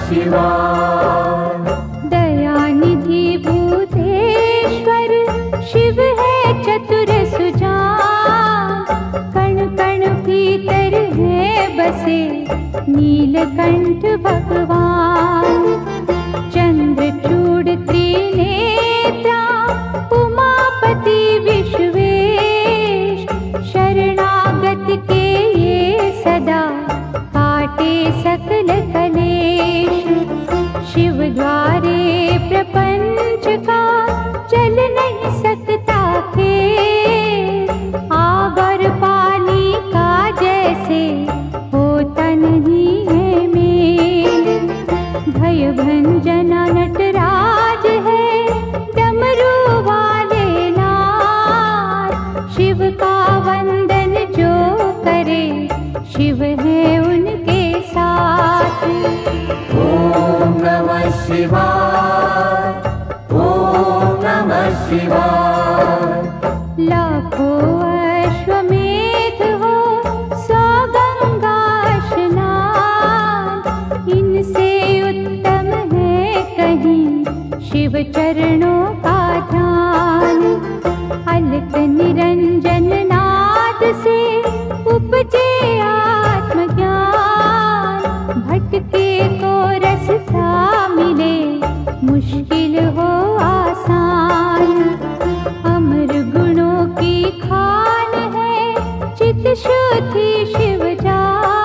शिवाय। दयानिधि भूतेश्वर शिव है चतुर सुजान, कण कण भीतर है बसे नीलकंठ भगवान। चंद्रचूड़ त्रिनेत्रा उमापति विश्वेश, शरणागत के ये सदा काटे सकल कलेश। शिव द्वारे प्रपंच का चल नहीं सकता खेल, आग और पानी का जैसे होता नहीं है मेल। भय भंजना नटराज है डमरू वाले लाल, शिव का वंदन जो करे शिव है उनके साथ। ओम नमः शिवाय, ओम नमः शिवाय। लाखों अश्वमेध हो 100 गंगा स्नान, इनसे उत्तम है कहीं शिव चरणों का ध्यान। अलक निरंजन नाद से उपजे आत्मज्ञान, भटके को रास्ता मिले मुश्किल हो आसान। अमर गुणों की खान है चित शुद्धि शिव जा,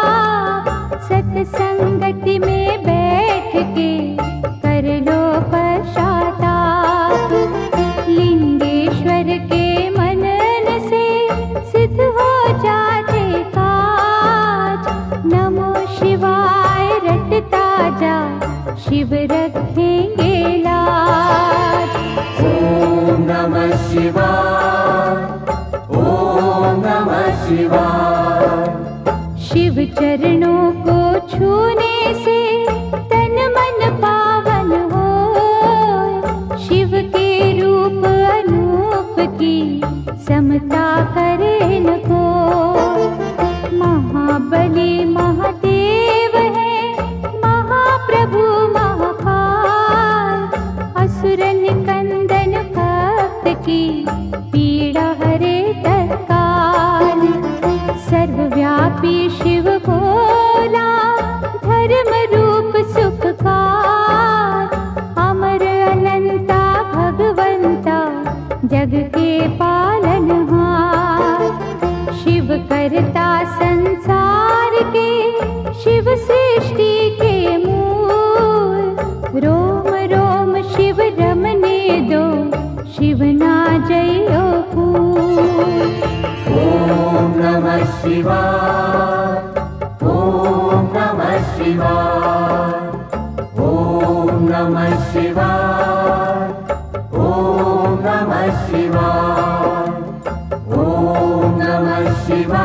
सत्संगति में बैठ के कर लो पश्चाताप। लिंगेश्वर के मनन से सिद्ध हो जाते काज, नमो शिवाय रटता जा शिव रखेंगे लाज। ओम नमः शिवाय, ओम नमः शिवाय। शिव चरणों को छूने से तन मन पावन हो, शिव के रूप अनूप की समता करे न को। महाबली महादेव है महाप्रभु महाकाल, असुर निकंदन भक्त की पीड़ा हरे तत्काल। सर्वव्यापी शिव भोला धर्म रूप सुखकार, अमर अनंता भगवंता जग के पालनहार। शिव करता संसार के शिव सृष्टि के मूल, रोम रोम शिव रमने दो शिव ना जयो फूल। ओम नमः शिवाय, ओम नमः शिवाय। ओम नमः शिवाय, ओम नमः शिवाय। ओम नमः शिवाय।